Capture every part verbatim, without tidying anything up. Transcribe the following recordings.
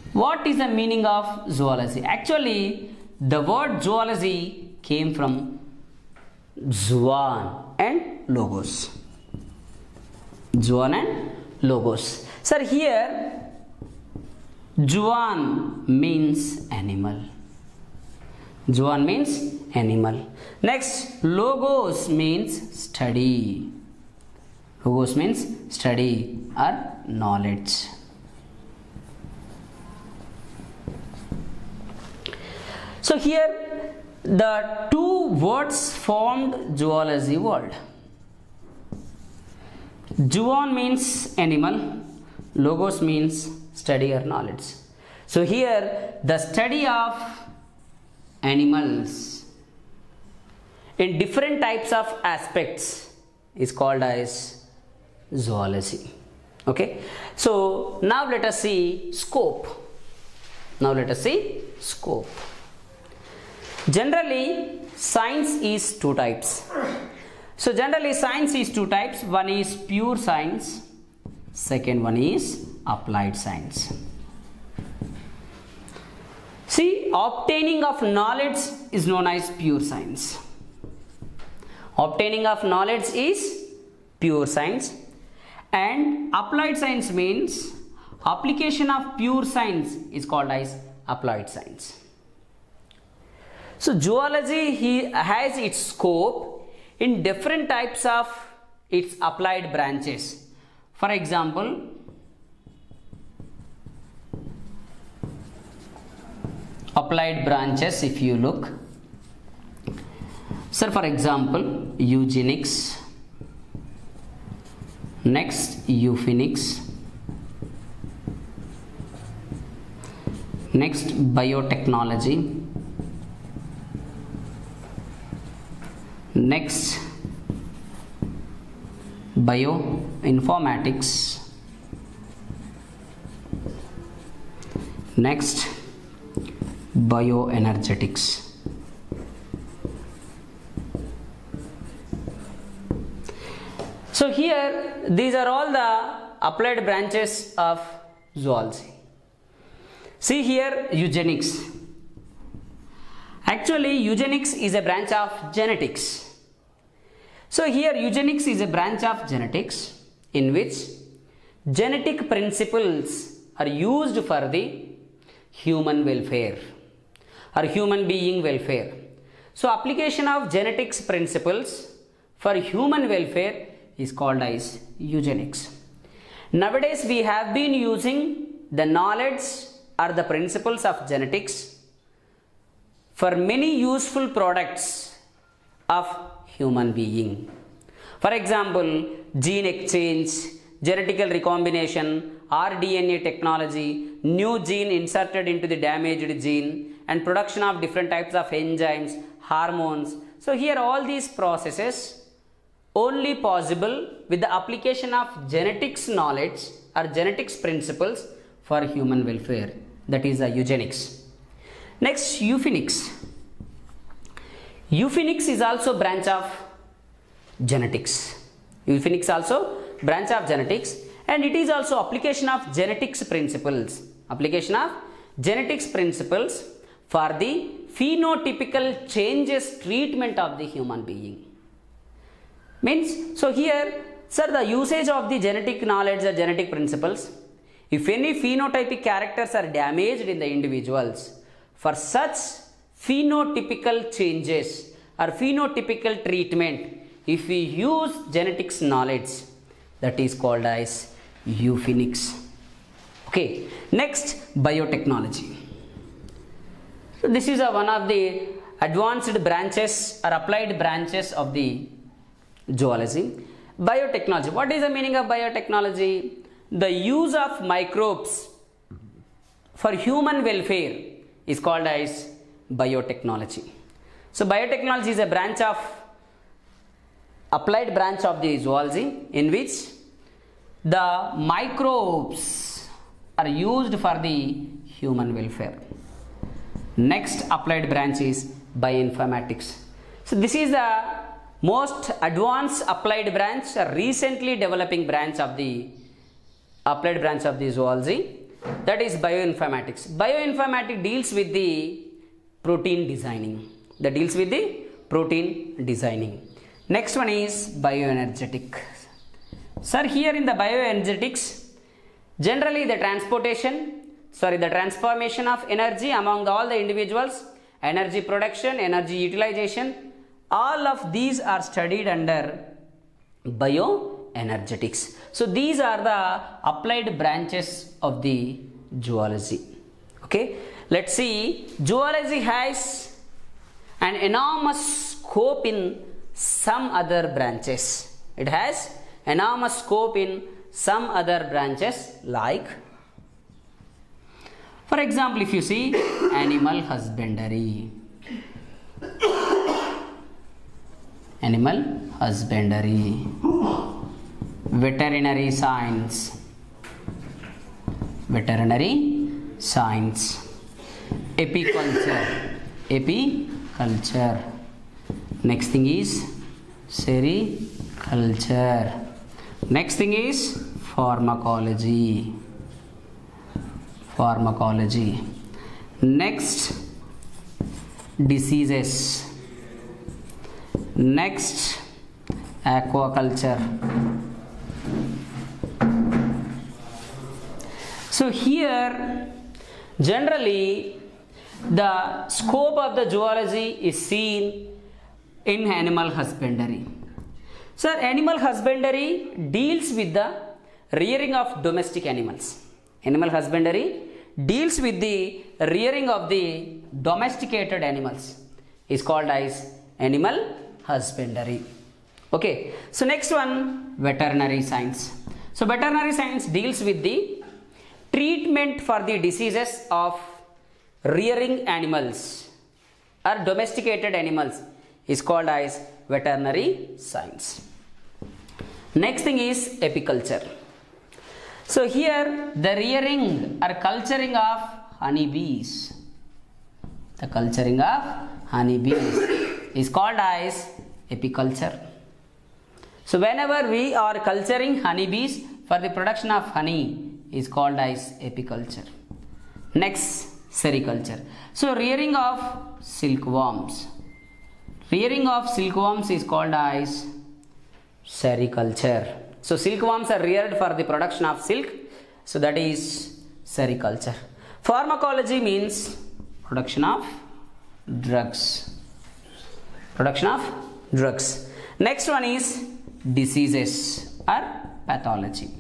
What is the meaning of zoology? Actually, the word zoology came from Zuan and Logos. Zuan and Logos. Sir, here Zuan means animal. Zuan means animal. Next, Logos means study. Logos means study or knowledge. So here the two words formed zoology word. Zuan means animal, Logos means study or knowledge. So here the study of animals in different types of aspects is called as zoology. Okay, so now let us see scope. Now let us see scope. Generally, science is two types. So generally science is two types. One is pure science, second one is applied science. See, obtaining of knowledge is known as pure science. Obtaining of knowledge is pure science, and applied science means application of pure science is called as applied science. So zoology he has its scope in different types of its applied branches. For example, applied branches, if you look, sir, for example, eugenics, next euphonics, next biotechnology, next bioinformatics, next bioenergetics. So here these are all the applied branches of zoology. See here eugenics. Actually eugenics is a branch of genetics. So here eugenics is a branch of genetics in which genetic principles are used for the human welfare or human being welfare. So application of genetics principles for human welfare is called as eugenics. Nowadays we have been using the knowledge or the principles of genetics for many useful products of human being. For example, gene exchange, genetical recombination, R D N A technology, new gene inserted into the damaged gene, and production of different types of enzymes, hormones. So here all these processes only possible with the application of genetics knowledge or genetics principles for human welfare. That is the eugenics. Next, euphonics. Euphonics is also branch of genetics. Euphonics also branch of genetics, and it is also application of genetics principles. Application of genetics principles for the phenotypical changes treatment of the human being. Means, so here, sir, the usage of the genetic knowledge or genetic principles, if any phenotypic characters are damaged in the individuals, for such phenotypical changes or phenotypical treatment, if we use genetics knowledge, that is called as euphonics. Okay, next, biotechnology. So this is a, one of the advanced branches or applied branches of the zoology. Biotechnology. What is the meaning of biotechnology? The use of microbes for human welfare is called as biotechnology. So biotechnology is a branch of applied branch of the zoology in which the microbes are used for the human welfare. Next applied branch is bioinformatics. So this is the most advanced applied branch, a recently developing branch of the applied branch of the zoology. that is bioinformatics. Bioinformatics deals with the protein designing. That deals with the protein designing. Next one is bioenergetic. Sir, here in the bioenergetics, generally the transportation, sorry, the transformation of energy among all the individuals, energy production, energy utilization, all of these are studied under bioenergetics. So these are the applied branches of the zoology. Okay, let's see. Zoology has an enormous scope in some other branches. It has enormous scope in some other branches, like, for example, if you see animal husbandry, animal husbandry, veterinary science, veterinary science, apiculture, apiculture. Next thing is sericulture. Next thing is pharmacology, pharmacology. Next, diseases. Next, aquaculture. So here generally the scope of the zoology is seen in animal husbandry. Sir, animal husbandry deals with the rearing of domestic animals. Animal husbandry deals with the rearing of the domesticated animals, is called as animal husbandry. Okay, so next one, veterinary science. So veterinary science deals with the treatment for the diseases of rearing animals or domesticated animals, is called as veterinary science. Next thing is apiculture. So here the rearing or culturing of honeybees, the culturing of honeybees is called as apiculture. So whenever we are culturing honeybees for the production of honey is called as apiculture. Next, sericulture. So rearing of silkworms, rearing of silkworms is called as sericulture. So silkworms are reared for the production of silk, so that is sericulture. Pharmacology means production of drugs, production of drugs. Next one is diseases or pathology,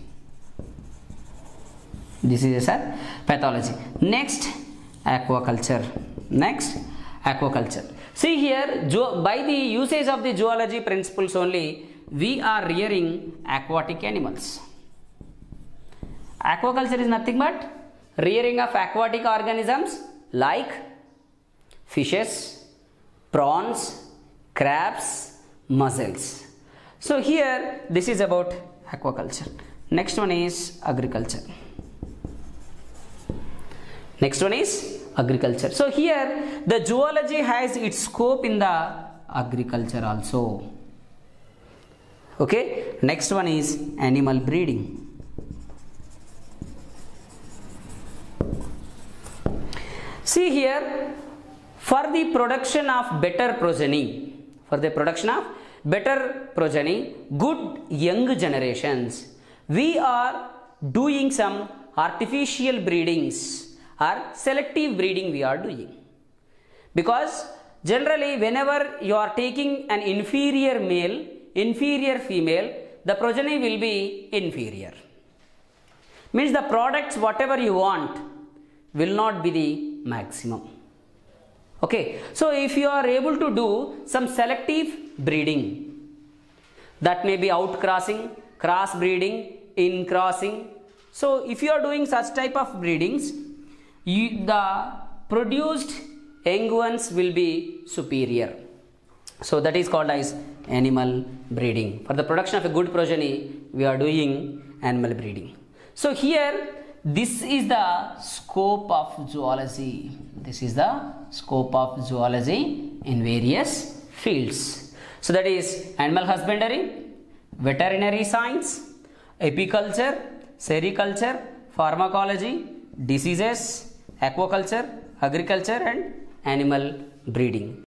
diseases or pathology. Next, aquaculture. Next, aquaculture. See here, by the usage of the zoology principles only, we are rearing aquatic animals. Aquaculture is nothing but rearing of aquatic organisms like fishes, prawns, crabs, mussels. So here this is about aquaculture. Next one is agriculture. Next one is agriculture. So here the zoology has its scope in the agriculture also. Okay, next one is animal breeding. See here, for the production of better progeny, for the production of better progeny, good young generations, we are doing some artificial breedings or selective breeding we are doing. Because generally whenever you are taking an inferior male, inferior female, the progeny will be inferior. Means the products whatever you want will not be the maximum. Okay, so if you are able to do some selective breeding, that may be outcrossing, cross breeding, in crossing. So if you are doing such type of breedings, you, the produced young ones will be superior. So that is called as animal breeding. For the production of a good progeny, we are doing animal breeding. So here, this is the scope of zoology. This is the scope of zoology in various fields. So that is animal husbandry, veterinary science, apiculture, sericulture, pharmacology, diseases, aquaculture, agriculture and animal breeding.